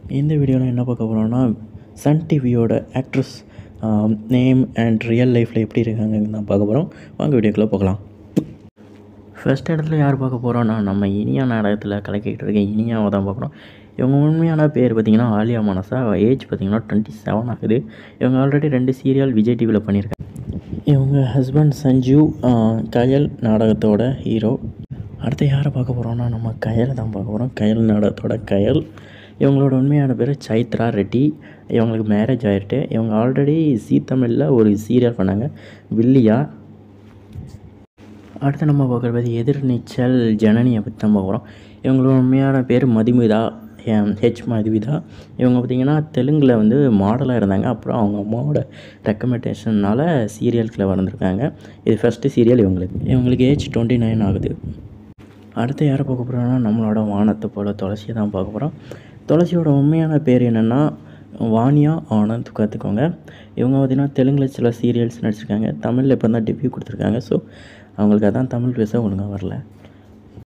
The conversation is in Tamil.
இந்த வீடியோவில் என்ன பார்க்க போகிறோம்னா சன் டிவியோட ஆக்ட்ரஸ் நேம் அண்ட் ரியல் லைஃப்பில் எப்படி இருக்காங்கன்னு தான் பார்க்க போகிறோம். வாங்க வீடியோக்குள்ளே போகலாம். ஃபர்ஸ்ட் இடத்துல யார் பார்க்க போகிறோன்னா நம்ம இனியா நாடகத்தில் கலக்கிட்டு இருக்க இனியாவை தான் பார்க்குறோம். இவங்க உண்மையான பேர் பார்த்திங்கன்னா ஆலியா மனசா. ஏஜ் பார்த்திங்கன்னா 27 ஆகுது. இவங்க ஆல்ரெடி 2 சீரியல் விஜய் டிவியில் பண்ணியிருக்காங்க. இவங்க ஹஸ்பண்ட் சஞ்சு கயல் நாடகத்தோட ஹீரோ. அடுத்து யாரை பார்க்க போகிறோன்னா நம்ம கயலை தான் பார்க்க போகிறோம். கயல் நாடகத்தோட கயல். இவங்களோட உண்மையான பேர் சைத்ரா ரெட்டி. இவங்களுக்கு மேரேஜ் ஆகிட்டு இவங்க ஆல்ரெடி ஜீ தமிழில் ஒரு சீரியல் பண்ணாங்க, வில்லியா. அடுத்து நம்ம பார்க்குற பற்றி எதிர்நீச்சல் ஜனனியை பற்றி தான் பார்க்குறோம். இவங்களோட உண்மையான பேர் மதுமிதா, மதுமிதா. இவங்க பார்த்திங்கன்னா தெலுங்கில் வந்து மாடலாக இருந்தாங்க. அப்புறம் அவங்க அம்மாவோட ரெக்கமெண்டேஷனால் சீரியல்கில் வந்திருக்காங்க. இது ஃபஸ்ட்டு சீரியல் இவங்களுக்கு ஏஜ் 29 ஆகுது. அடுத்து யாரை பார்க்க போகிறோன்னா நம்மளோட வானத்தை போல் துளசியை தான் பார்க்க போகிறோம். துளசியோட உண்மையான பேர் என்னென்னா வாணியா ஆனந்த் கற்றுக்கோங்க. இவங்க பார்த்திங்கன்னா தெலுங்கில் சில சீரியல்ஸ் நடிச்சிருக்காங்க. தமிழில் இப்போ தான் டெபியூ கொடுத்துருக்காங்க. ஸோ அவங்களுக்கு அதான் தமிழ் பேச ஒழுங்காக வரல.